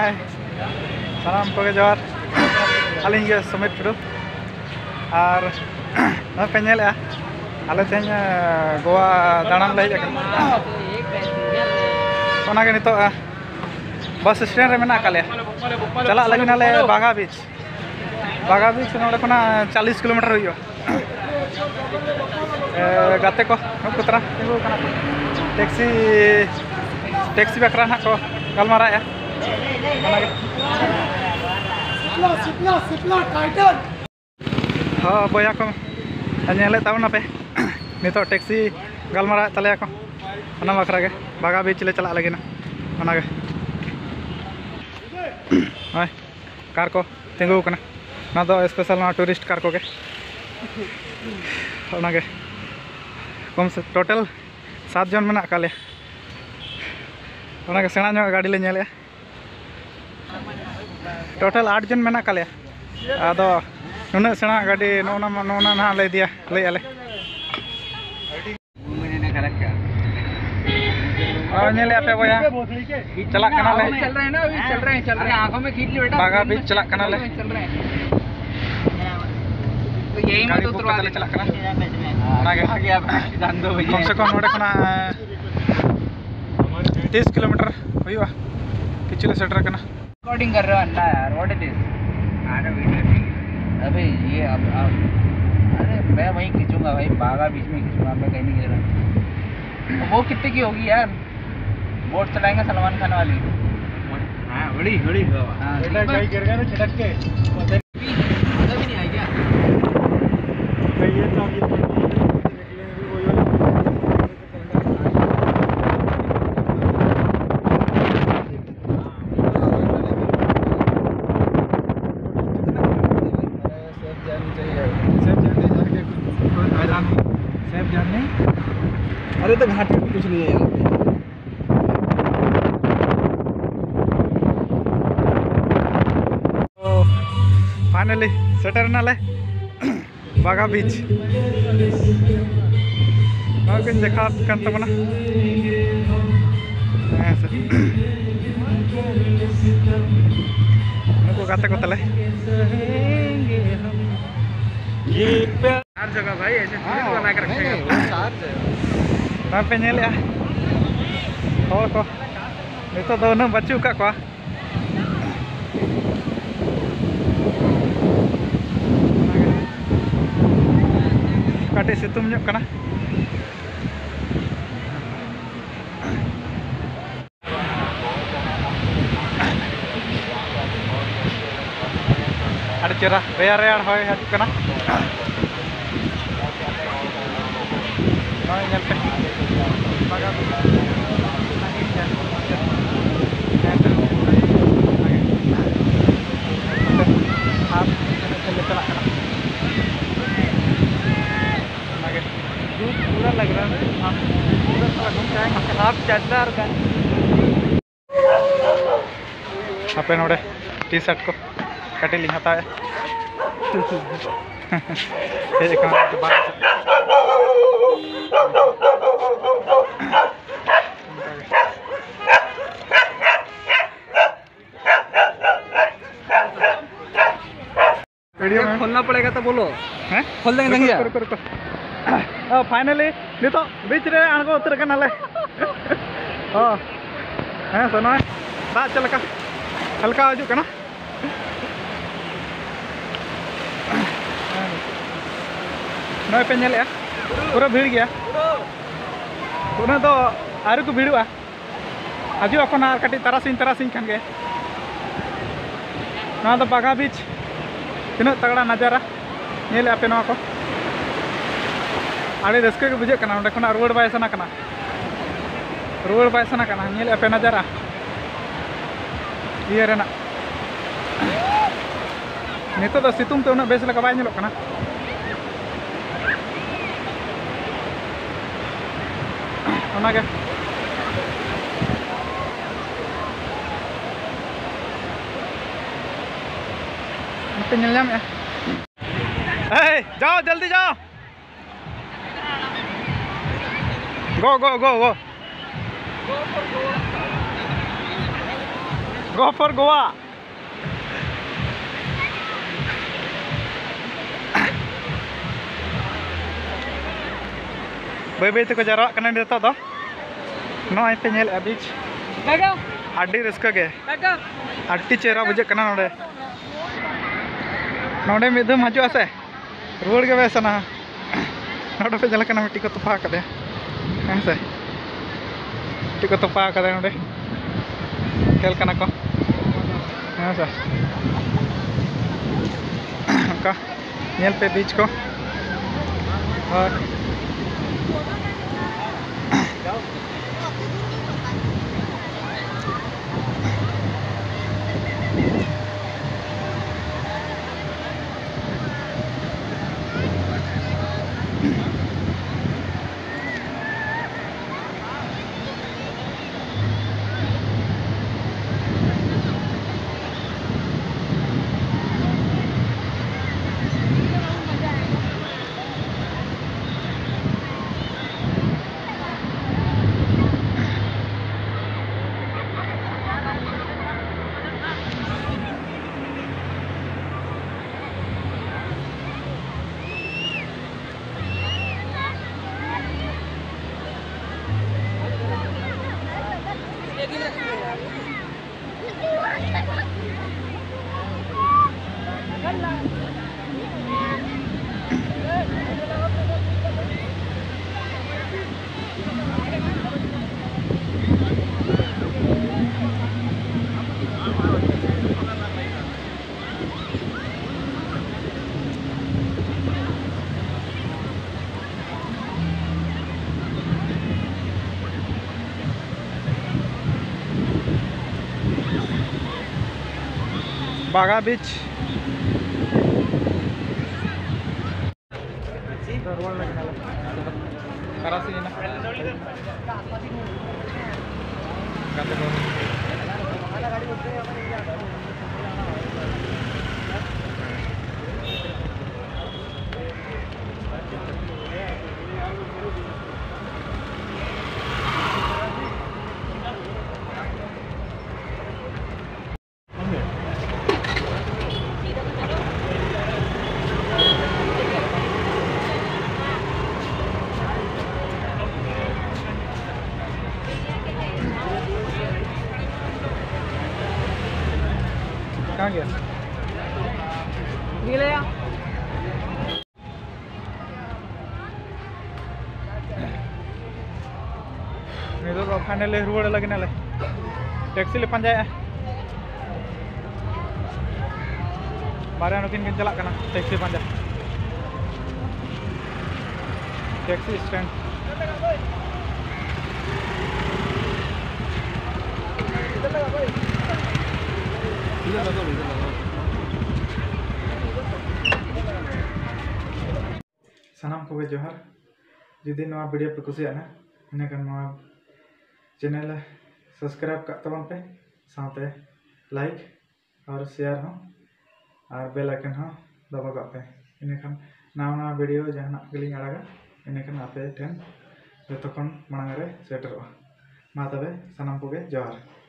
हाय सानाम को जोहार आलिंग गे सुमित टुडू और पे नेले आले तेज गोवा दाड़ान ले ओना के नितो बस स्टैंड रे मेना काले चला लगी नाले बागा बीच नोड़े खना 40 किलोमीटर हुई गाते को कुतरा टैक्सी बकरा ना को गलमारा हाँ बया को नेले ताबना पे नितो टैक्सी गलमारा तले को ओना बकरा के बागा बीच ले चला लगी ना ओना के हाय कार को तिंगू कना ना दो स्पेशल ना टूरिस्ट कार को के ओना के कम से टोटल 7 जन मेना काले ओना के सेना नो गाड़ी ले नेले टोटल 8 जन मेना काले आदो नुना सेना गाड़ी नोना ना ले दिया ले आले नेले पे बोया चला कना ले चल रहे हैं ना अभी चल रहे हैं आंखों में खींच ली बेटा बागा बीच चला कना ले चल रहे हैं तो यही मत उतरवा ले चला कना ना के आगे आप ध्यान दो भैया कम से कम नोडे कना 30 किलोमीटर हुईवा किचले सेटर कना रिकॉर्डिंग कर रहे हो अन्ना यार व्हाट इज दिस आना वीडियो अबे ये अब अरे मैं वहीं खींचूंगा भाई बागा बीच में खींचूंगा मैं कहीं नहीं गिर रहा वो कितने की होगी यार बोट चलाएंगे सलमान खान वाली हाँ बड़ी हाँ गिर गया ना छिटक के भी नहीं आई क्या ये तो अरे तो घाटी में कुछ नहीं है यहाँ पे फाइनली सेटर नाले बागा बीच देखा तबना गाते को तले जगह भाई ऐसे बना के रखेगा पे नेले हर को नितो दो न बच्चू का को काटे सितुम ᱧᱚᱜ कना अड़ चेरा रेयार होय हज कना नय नेल पे बागा पूरा लग रहा है पूरा घूम जाएंगे आप चादर का आपे नोड़े टी शर्ट को कटे लिंग हता है वीडियो में खोलना पड़ेगा तो बोलो हैं खोल देंगे नहीं यार फाइनली नितो बीच रे आंगो उतर कना ले हैं सुनो दा चलका हल्का हजू कना नय पे नेले पूरा भीड़ गया उना तो आरु को भीड़ुआ हजू अपन कटी तरासिंग खान के ना तो बागा बीच तीना तगड़ा नजारा नेले आपे नवा को आड़े रस्के के बुझे कना खना रुआड़ बाय सना कना नेले आपे नजारा ये रेना नितो तो सितुंग तो उना बेस लगा बाय नेलो कना ओना के पे नेल जाम जाओ जल्दी जाओ गो Go for Goa. Bayi-bayi tu kejarak kena dia tahu. No, I think you'll beach. Gaga. Adi risk ke? Gaga. Adi cera bujek kena node. Node midhu maju ase. Ruड़ के वैसा ना. नोटे पे चला करना मिट्टी को तुपा कर दे, ऐसे मिट्टी को तुपा कर दे नोटे, खेल करना को, ऐसा, का, नील पे बीच को, और बागा बीच कहाँ गया? गया निदो तो फाइनली रुआड़ लगने ले टैक्सी ले पंजाया बारे नुकिन किन चला करना टैक्सी पंजा टैक्सी स्टैंड सानाम को जोहार जुदी नवा वीडियो पे कुसियाना इनकन नवा चैनल सब्सक्राइब कर तबन पे साथे लाइक और शेयर हो और बेल आइकन हो दबा पे इनकन नवा नवा वीडियो जहां गलिंग आड़ागा इनकन आपे ठेन जतखन मांग रे सेटरो मा तबे सानाम को जोहार।